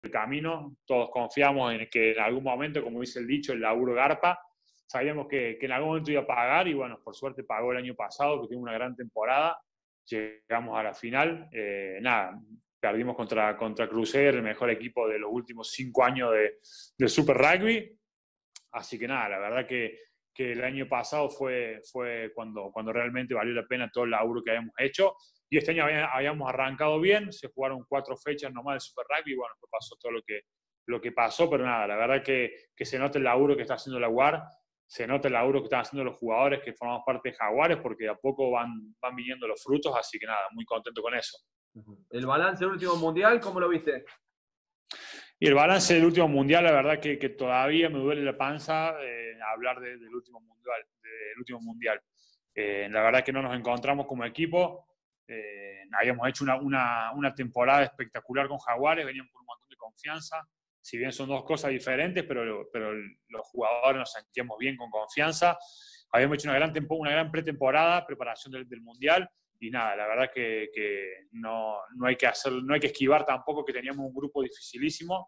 camino, todos confiamos en que en algún momento, como dice el dicho, el laburo garpa, sabíamos que en algún momento iba a pagar y bueno, por suerte pagó el año pasado, que tuvo una gran temporada, llegamos a la final, nada, perdimos contra Cruzeiro, el mejor equipo de los últimos 5 años de Super Rugby, así que nada, la verdad que el año pasado fue cuando realmente valió la pena todo el laburo que habíamos hecho. Y este año habíamos arrancado bien, se jugaron 4 fechas nomás de Super Rugby, y bueno, pues pasó todo lo que pasó, pero nada, la verdad que se nota el laburo que está haciendo la UAR, se nota el laburo que están haciendo los jugadores que formamos parte de Jaguares, porque de a poco van viniendo los frutos, así que nada, muy contento con eso. El balance del último mundial, ¿cómo lo viste? Y el balance del último mundial, la verdad que todavía me duele la panza hablar del último mundial. La verdad que no nos encontramos como equipo. Habíamos hecho una temporada espectacular con Jaguares, veníamos con un montón de confianza. Si bien son dos cosas diferentes, pero los jugadores nos sentíamos bien con confianza. Habíamos hecho una gran pretemporada, preparación del mundial. Y nada, la verdad que no hay que esquivar tampoco, que teníamos un grupo dificilísimo.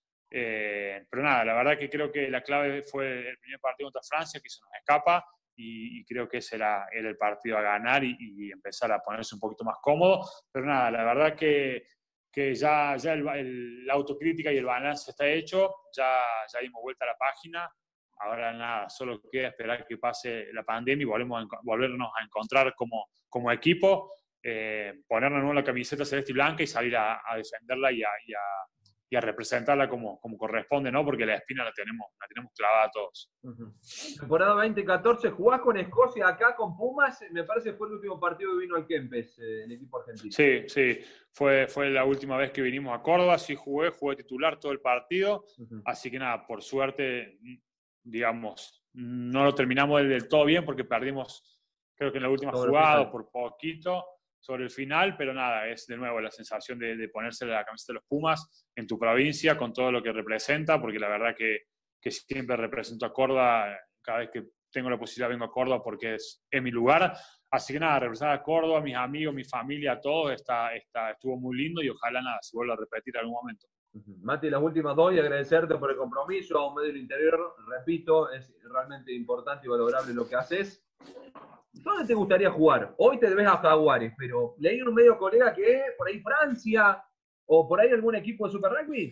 Pero nada, la verdad que creo que la clave fue el primer partido contra Francia, que se nos escapa, y creo que ese era el partido a ganar y empezar a ponerse un poquito más cómodo. Pero nada, la verdad que ya la autocrítica y el balance está hecho, ya dimos vuelta a la página. Ahora nada, solo queda esperar que pase la pandemia y volvernos a encontrar como equipo, ponernos en la camiseta celeste y blanca y salir a defenderla y a representarla como corresponde, ¿no? Porque la espina la tenemos clavada todos. Temporada 2014, jugás con Escocia acá con Pumas, me parece que fue el último partido que vino al Kempes, el equipo argentino. Sí, fue la última vez que vinimos a Córdoba, sí jugué titular todo el partido, así que nada, por suerte, digamos, no lo terminamos del todo bien porque perdimos, creo que en la última jugada por poquito, sobre el final, pero nada, es de nuevo la sensación de ponerse la camiseta de los Pumas en tu provincia con todo lo que representa, porque la verdad que siempre represento a Córdoba, cada vez que tengo la posibilidad vengo a Córdoba porque es mi lugar, así que nada, representar a Córdoba, mis amigos, mi familia, todo, estuvo muy lindo y ojalá nada, se vuelva a repetir en algún momento. Mati, las últimas dos y agradecerte por el compromiso a un medio del interior, repito, es realmente importante y valorable lo que haces. ¿Dónde te gustaría jugar? Hoy te debes a Jaguares, pero leí en un medio colega que por ahí Francia o por ahí algún equipo de Super Rugby.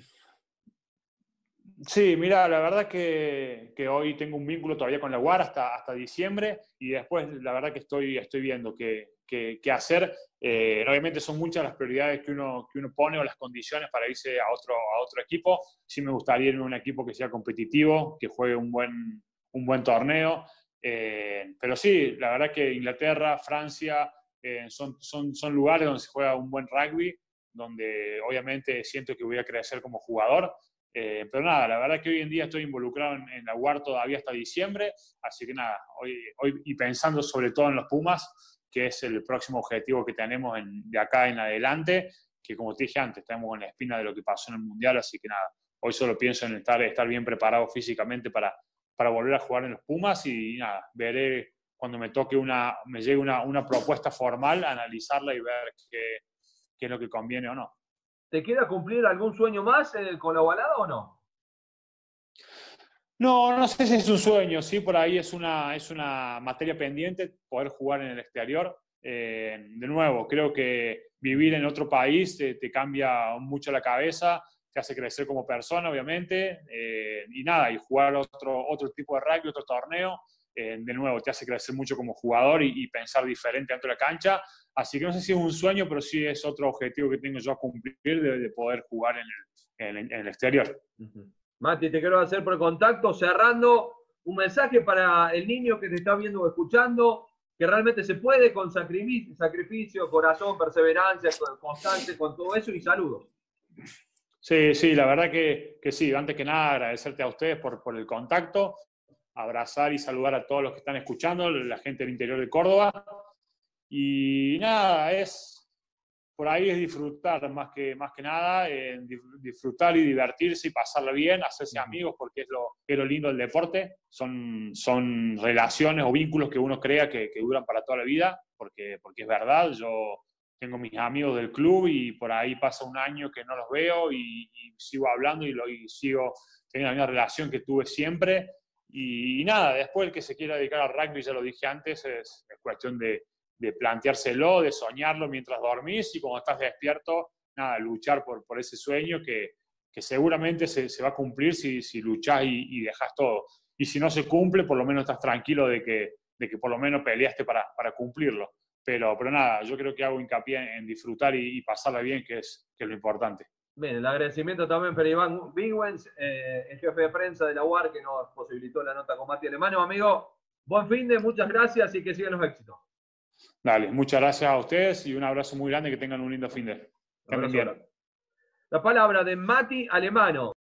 Sí, mira, la verdad que hoy tengo un vínculo todavía con la UAR hasta diciembre y después la verdad que estoy viendo qué hacer. Obviamente son muchas las prioridades que uno pone o las condiciones para irse a otro equipo. Sí me gustaría ir en un equipo que sea competitivo, que juegue un buen torneo. Pero sí, la verdad que Inglaterra, Francia son lugares donde se juega un buen rugby, donde obviamente siento que voy a crecer como jugador. Pero nada, la verdad que hoy en día estoy involucrado en la UAR todavía hasta diciembre, así que nada, hoy y pensando sobre todo en los Pumas, que es el próximo objetivo que tenemos de acá en adelante, que como te dije antes, tenemos en la espina de lo que pasó en el Mundial, así que nada, hoy solo pienso en estar bien preparado físicamente para volver a jugar en los Pumas y nada, veré cuando me llegue una propuesta formal, analizarla y ver qué es lo que conviene o no. ¿Te queda cumplir algún sueño más con la Ovalada o no? No sé si es un sueño, sí, por ahí es una materia pendiente poder jugar en el exterior. De nuevo, creo que vivir en otro país te cambia mucho la cabeza, te hace crecer como persona, obviamente, y nada, y jugar otro tipo de rugby, otro torneo, de nuevo, te hace crecer mucho como jugador y pensar diferente dentro de la cancha. Así que no sé si es un sueño, pero sí es otro objetivo que tengo yo a cumplir de poder jugar en el exterior. Mati, te quiero hacer por el contacto, cerrando un mensaje para el niño que te está viendo o escuchando, que realmente se puede con sacrificio, corazón, perseverancia, constante, con todo eso y saludos. Sí, la verdad que sí. Antes que nada, agradecerte a ustedes por el contacto, abrazar y saludar a todos los que están escuchando, la gente del interior de Córdoba. Y nada, por ahí es disfrutar más que nada, disfrutar y divertirse y pasarla bien, hacerse amigos, porque es lo lindo del deporte. Son relaciones o vínculos que uno crea que duran para toda la vida, porque es verdad. Yo tengo mis amigos del club y por ahí pasa un año que no los veo y sigo hablando y sigo teniendo la misma relación que tuve siempre. Y nada, después el que se quiera dedicar al rugby, ya lo dije antes, es cuestión de planteárselo, de soñarlo mientras dormís y cuando estás despierto, nada, luchar por ese sueño que seguramente se va a cumplir si luchás y dejás todo. Y si no se cumple, por lo menos estás tranquilo de que por lo menos peleaste para cumplirlo. Pero nada, yo creo que hago hincapié en disfrutar y pasarla bien, que es lo importante. Bien, el agradecimiento también para Iván Bingwens, el jefe de prensa de la UAR, que nos posibilitó la nota con Mati Alemano. Amigo, buen fin de, muchas gracias y que sigan los éxitos. Dale, muchas gracias a ustedes y un abrazo muy grande, que tengan un lindo fin de. Que anden bien. La palabra de Mati Alemano.